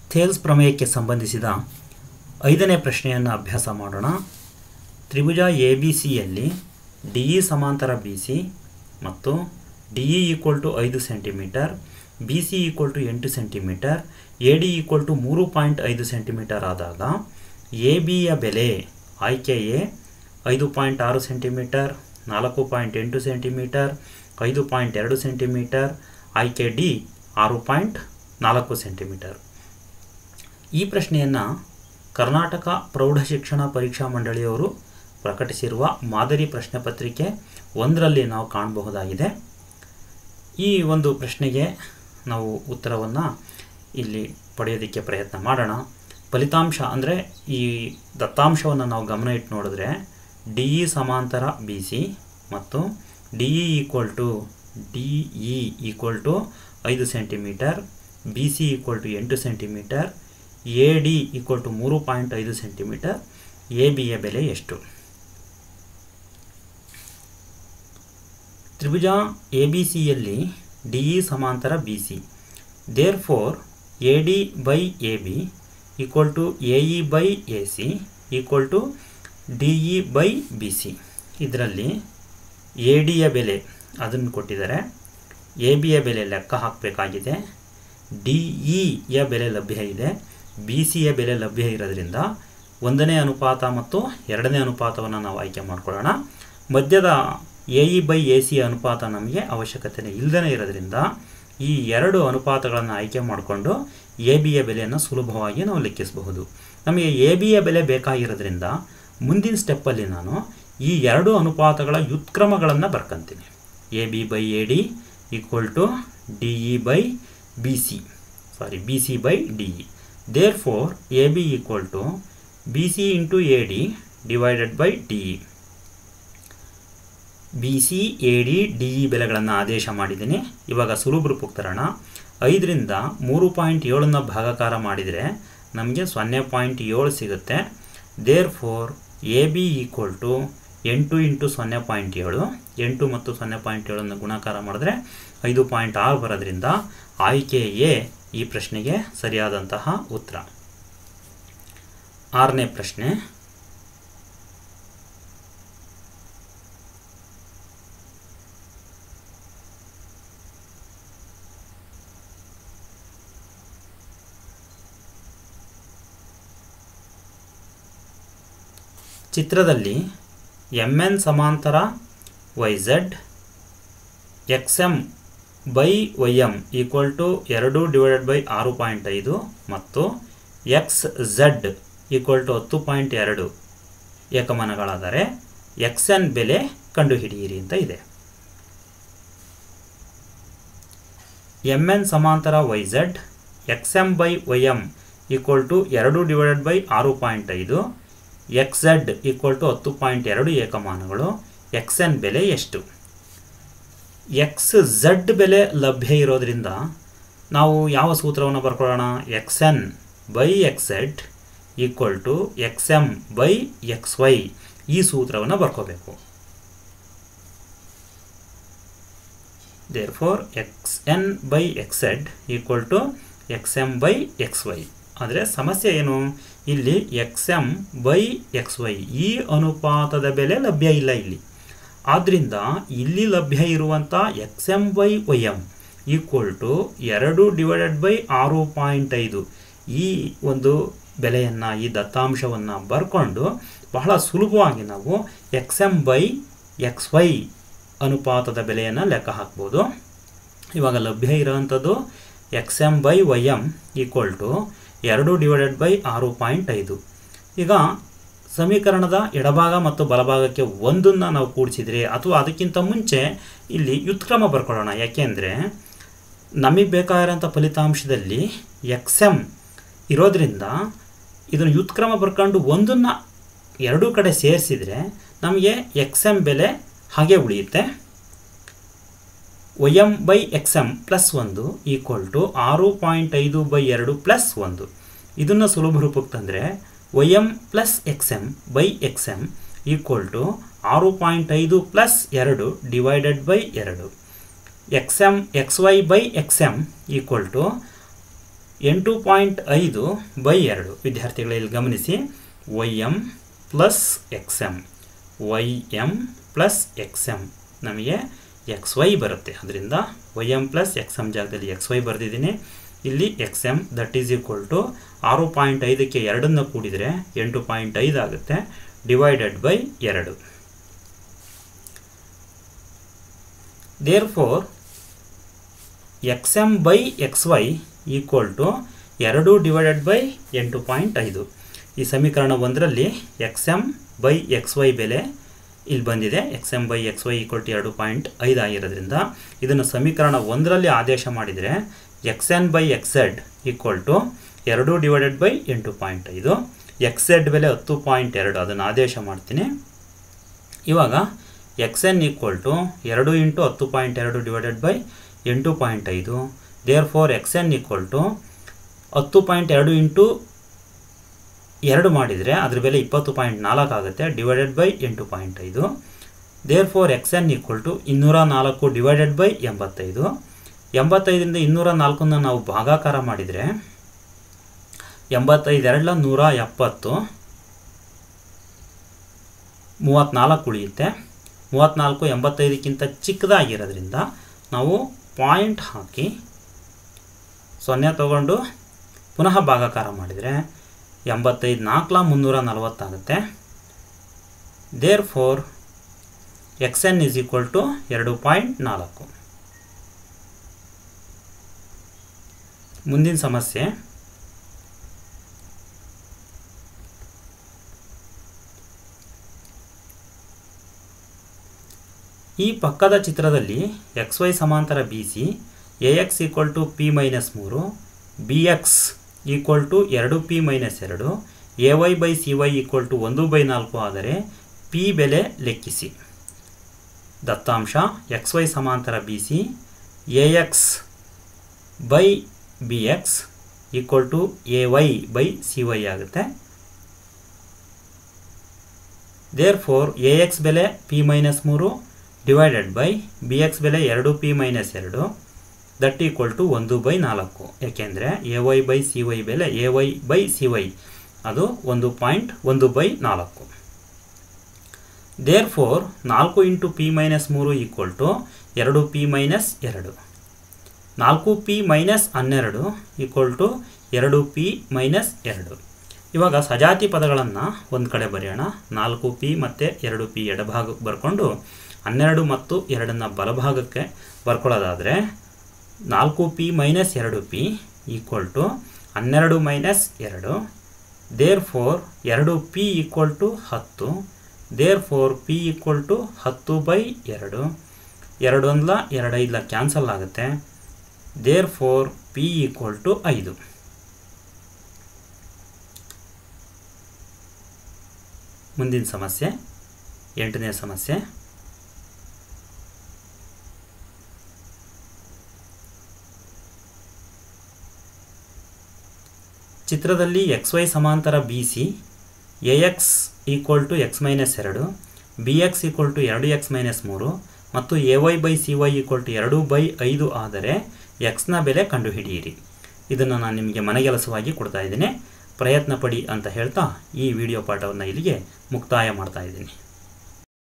Thales ಪ್ರಮೇಯಕ್ಕೆ ಸಂಬಂಧಿಸಿದ 5ನೇ ಪ್ರಶ್ನೆಯನ್ನು ಅಭ್ಯಾಸ ಮಾಡೋಣ. ತ್ರಿಭುಜ ಎಬಿಸಿಯಲ್ಲಿ ಡಿಇ ಸಮಾಂತರ ಬಿಸಿ ಮತ್ತು ಡಿಇ = 5 ಸೆಂಟಿಮೀಟರ್, ಬಿಸಿ = 8 ಸೆಂಟಿಮೀಟರ್, ಎಡಿ = 3.5 ಸೆಂಟಿಮೀಟರ್ ಆದಾಗ ಎಬಿಯ ಬೆಲೆ ಆಯ್ಕೆ ಎ 5.6 ಸೆಂಟಿಮೀಟರ್, 4.8 ಸೆಂಟಿಮೀಟರ್, 5.2 ಸೆಂಟಿಮೀಟರ್, ಆಯ್ಕೆ ಡಿ 6.4 ಸೆಂಟಿಮೀಟರ್. ಈ ಪ್ರಶ್ನೆಯನ್ನು ಕರ್ನಾಟಕ ಪ್ರೌಢಶಿಕ್ಷಣ ಪರೀಕ್ಷಾ ಮಂಡಳಿಯವರು ಪ್ರಕಟಿಸಿರುವ ಮಾದರಿ ಪ್ರಶ್ನೆ ಪತ್ರಿಕೆ 1ರಲ್ಲಿ ನಾವು ಕಾಣಬಹುದಾಗಿದೆ. ಈ ಒಂದು ಪ್ರಶ್ನೆಗೆ ನಾವು ಉತ್ತರವನ್ನು ಇಲ್ಲಿ ಪಡೆಯೋದಕ್ಕೆ ಪ್ರಯತ್ನ ಮಾಡೋಣ. ಫಲಿತಾಂಶ ಅಂದರೆ ಈ ದತ್ತಾಂಶವನ್ನು ನಾವು ಗಮನ ಇಟ್ಟು ನೋಡಿದ್ರೆ ಡಿಇ ಸಮಾಂತರ ಬಿಸಿ ಮತ್ತು ಡಿಇ = 5 ಸೆಂಟಿಮೀಟರ್, ಬಿಸಿ = 8 ಸೆಂಟಿಮೀಟರ್, ಎಡಿ = 3.5 ಸೆಂಟಿಮೀಟರ್. ಎಬಿಯ ಬೆಲೆ ಎಷ್ಟು? ತ್ರಿಭುಜ ಎಬಿಸಿಯಲ್ಲಿ ಡಿಇ ಸಮಾಂತರ BC. Therefore AD by AB = AE by AC = DE by BC. ಇದರಲ್ಲಿ ಎಡಿಯ ಬೆಲೆ ಅದನ್ನು ಕೊಟ್ಟಿದ್ದಾರೆ, ಎಬಿಯ ಬೆಲೆ ಲೆಕ್ಕ ಹಾಕಬೇಕಾಗಿದೆ, ಡಿಇಯ ಬೆಲೆ ಲಭ್ಯ ಇದೆ, ಬಿಸಿಯ ಬೆಲೆ ಲಭ್ಯ ಇರೋದ್ರಿಂದ 1ನೇ ಅನುಪಾತ ಮತ್ತು 2ನೇ ಅನುಪಾತವನ್ನು ನಾವು ಆಯ್ಕೆ ಮಾಡ್ಕೊಳ್ಳೋಣ. ಮಧ್ಯದ ಎಇ ಬೈ ಎಸಿಯ ಅನುಪಾತ ನಮಗೆ ಅವಶ್ಯಕತೆ ಇಲ್ಲದೇ ಇರೋದ್ರಿಂದ ಈ 2 ಅನುಪಾತಗಳನ್ನು ಆಯ್ಕೆ ಮಾಡಿಕೊಂಡು ಎಬಿಯ ಬೆಲೆಯನ್ನು ಸುಲಭವಾಗಿ ನಾವು ಲೆಕ್ಕಿಸಬಹುದು. ನಮಗೆ ಎಬಿಯ ಬೆಲೆ ಬೇಕಾಗಿರೋದ್ರಿಂದ ಮುಂದಿನ ಸ್ಟೆಪ್ಪಲ್ಲಿ ನಾನು ಈ 2 ಅನುಪಾತಗಳ ವ್ಯುತ್ಕ್ರಮಗಳನ್ನು ಬರ್ಕೊಂತೀನಿ. AB by AD = DE by BC BC by DE. Therefore AB = BC into AD divided by DE. BC AD DE ಬೆಲೆಗಳನ್ನು ಆದೇಶ ಮಾಡಿದ್ದೀನಿ. ಇವಾಗ ಸುಲಭ ರೂಪಕ್ಕೆ ತರೋಣ. 5ರಿಂದ 3.7ನ ಭಾಗಾಕಾರ ಮಾಡಿದರೆ ನಮಗೆ 0.7 ಸಿಗುತ್ತೆ. ದೇರ್ಫೋರ್ ಎಬಿ = 8 × 0.7, 8 ಮತ್ತು 0.7 ಗುಣಾಕಾರ ಮಾಡಿದ್ರೆ 5.6 ಬರೋದ್ರಿಂದ ಆಯ್ಕೆ ಎ ಈ ಪ್ರಶ್ನೆಗೆ ಸರಿಯಾದಂತಹ ಉತ್ತರ. 6ನೇ ಪ್ರಶ್ನೆ. ಚಿತ್ರದಲ್ಲಿ mn ಸಮಾಂತರ yz, xm ಬೈ ym = 2/6.5 ಮತ್ತು xz = 10.2 ಏಕಮಾನಗಳಾದರೆ xn ಬೆಲೆ ಕಂಡುಹಿಡಿಯಿರಿ ಅಂತ ಇದೆ. mn ಸಮಾಂತರ yz, xm by ym = 2/6.5, xz = 10.2 ಏಕಮಾನಗಳು. xn ಬೆಲೆ ಎಷ್ಟು? xz ಬೆಲೆ ಲಭ್ಯ ಇರೋದ್ರಿಂದ ನಾವು ಯಾವ ಸೂತ್ರವನ್ನು ಬರ್ಕೊಳ್ಳೋಣ? xn by xz = xm by xy ಈ ಸೂತ್ರವನ್ನು ಬರ್ಕೋಬೇಕು. Therefore xn by xz = xm by xy. ಆದರೆ ಸಮಸ್ಯೆ ಏನು? ಇಲ್ಲಿ xm ಬೈ xy ಈ ಅನುಪಾತದ ಬೆಲೆ ಲಭ್ಯ ಇಲ್ಲ ಇಲ್ಲಿ. ಆದ್ದರಿಂದ ಇಲ್ಲಿ ಲಭ್ಯ ಇರುವಂಥ xm ಬೈ ym = 2/6.5 ಈ ಒಂದು ಬೆಲೆಯನ್ನು, ಈ ದತ್ತಾಂಶವನ್ನು ಬರ್ಕೊಂಡು ಬಹಳ ಸುಲಭವಾಗಿ ನಾವು xm ಬೈ xy ಅನುಪಾತದ ಬೆಲೆಯನ್ನು ಲೆಕ್ಕ ಹಾಕ್ಬೋದು. ಇವಾಗ ಲಭ್ಯ ಇರೋವಂಥದ್ದು xm ಬೈ ym = 2/6.5. ಈಗ ಸಮೀಕರಣದ ಎಡಭಾಗ ಮತ್ತು ಬಲಭಾಗಕ್ಕೆ ಒಂದನ್ನು ನಾವು ಕೂಡಿಸಿದರೆ ಅಥವಾ ಅದಕ್ಕಿಂತ ಮುಂಚೆ ಇಲ್ಲಿ ವ್ಯುತ್ಕ್ರಮ ಬರ್ಕೊಳ್ಳೋಣ. ಯಾಕೆಂದರೆ ನಮಗೆ ಬೇಕಾಗಿರೋಂಥ ಫಲಿತಾಂಶದಲ್ಲಿ xm ಇರೋದ್ರಿಂದ ಇದನ್ನು ವ್ಯುತ್ಕ್ರಮ ಬರ್ಕೊಂಡು ಒಂದನ್ನು 2 ಕಡೆ ಸೇರಿಸಿದರೆ ನಮಗೆ xm ಬೆಲೆ ಹಾಗೆ ಉಳಿಯುತ್ತೆ. ym by xm plus 1 = 6.5/2 plus 1. ಇದನ್ನು ಸುಲಭ ರೂಪಕ್ಕೆ ತಂದರೆ ym plus xm by xm = 6.5 plus 2 divided by 2. xy by xm equal to 8.5/2 ವಿದ್ಯಾರ್ಥಿಗಳು ಇಲ್ಲಿ ಗಮನಿಸಿ ym ಪ್ಲಸ್ xm ನಮಗೆ xy ಬರುತ್ತೆ. ಅದರಿಂದ ym ಪ್ಲಸ್ xm ಜಾಗದಲ್ಲಿ xy ಬರೆದಿದ್ದೀನಿ. ಇಲ್ಲಿ xm that is equal to 6.5ಕ್ಕೆ 2 ಕೂಡಿದರೆ 8.5 ಆಗುತ್ತೆ divided by 2. Therefore xm by xy equal to 2 divided by 8.5. ಈ ಸಮೀಕರಣ 1ರಲ್ಲಿ xm ಬೈ xy ಬೆಲೆ ಇಲ್ಲಿ ಬಂದಿದೆ. xm by xy equal to 2.5 ಆಗಿರೋದ್ರಿಂದ ಇದನ್ನು ಸಮೀಕರಣ 1ರಲ್ಲಿ ಆದೇಶ ಮಾಡಿದರೆ xn by xz equal to 2 divided by 8.5. xz ಬೆಲೆ 10.2 ಅದನ್ನು ಆದೇಶ ಮಾಡ್ತೀನಿ. ಇವಾಗ xn equal to 2 into 10.2 divided by 8.5. Therefore xn equal to 10.2 into 2 ಮಾಡಿದರೆ ಅದ್ರ ಬೆಲೆ 20.4 ಆಗುತ್ತೆ divided by 8.5. Therefore xn equal to 204 divided by 85. 85ರಿಂದ 204ನ್ನು ನಾವು ಭಾಗಾಕಾರ ಮಾಡಿದರೆ 85 2 170 34 ಉಳಿಯುತ್ತೆ. 34 85ಕ್ಕಿಂತ ಚಿಕ್ಕದಾಗಿರೋದ್ರಿಂದ ನಾವು ಪಾಯಿಂಟ್ ಹಾಕಿ 0 ತಗೊಂಡು ಪುನಃ ಭಾಗಾಕಾರ ಮಾಡಿದರೆ 85 4 340 ಆಗುತ್ತೆ. Therefore xn is equal to 2.4. ಮುಂದಿನ ಸಮಸ್ಯೆ ಈ ಪಕ್ಕದ ಚಿತ್ರದಲ್ಲಿ xy ಸಮಾಂತರ BC AX equal to P - 3 BX equal to 2P - 2 AY by CY equal to 1/4 ಆದರೆ P ಬೆಲೆ ಲೆಕ್ಕಿಸಿ. ದತ್ತಾಂಶ xy ಸಮಾಂತರ BC AX by BX equal to AY by CY ಆಗುತ್ತೆ. ದೇರ್ಫೋರ್ AX ಬೆಲೆ P - 3 ಡಿವೈಡೆಡ್ ಬೈ BX ಬೆಲೆ 2P - 2 that equal to 1/4. ಏಕೆಂದರೆ AY by CY ಬೆಲೆ AY by CY ಅದು 1.1/4. Therefore 4 into P - 3 equal to 2P - 2. 4P - 12 equal to 2P - 2. ಇವಾಗ ಸಜಾತಿ ಪದಗಳನ್ನು ಒಂದು ಕಡೆ ಬರೆಯೋಣ. 4P ಮತ್ತು 2P ಎಡಭಾಗಕ್ಕೆ ಬರ್ಕೊಂಡು 12 ಮತ್ತು 2ನ್ನು ಬಲಭಾಗಕ್ಕೆ ಬರ್ಕೊಳ್ಳೋದಾದರೆ 4P - 2P equal to 12 - 2. Therefore 2P equal to 10. Therefore P equal to 10/2. 2 1 2 5 cancel ಆಗುತ್ತೆ. Therefore P equal to 5. ಮುಂದಿನ ಸಮಸ್ಯೆ 8ನೇ ಸಮಸ್ಯೆ. ಚಿತ್ರದಲ್ಲಿ xy ಸಮಾಂತರ BC AX equal to x - 2 BX equal to 2x - 3 ಮತ್ತು AY by CY equal to 2/5 ಆದರೆ xನ ಬೆಲೆ ಕಂಡುಹಿಡಿಯಿರಿ. ಇದನ್ನು ನಾನು ನಿಮಗೆ ಮನೆಗೆಲಸವಾಗಿ ಕೊಡ್ತಾ ಇದ್ದೀನಿ. ಪ್ರಯತ್ನ ಪಡಿ ಅಂತ ಹೇಳ್ತಾ ಈ ವಿಡಿಯೋ ಪಾಠವನ್ನು ಇಲ್ಲಿಗೆ ಮುಕ್ತಾಯ ಮಾಡ್ತಾ ಇದ್ದೀನಿ.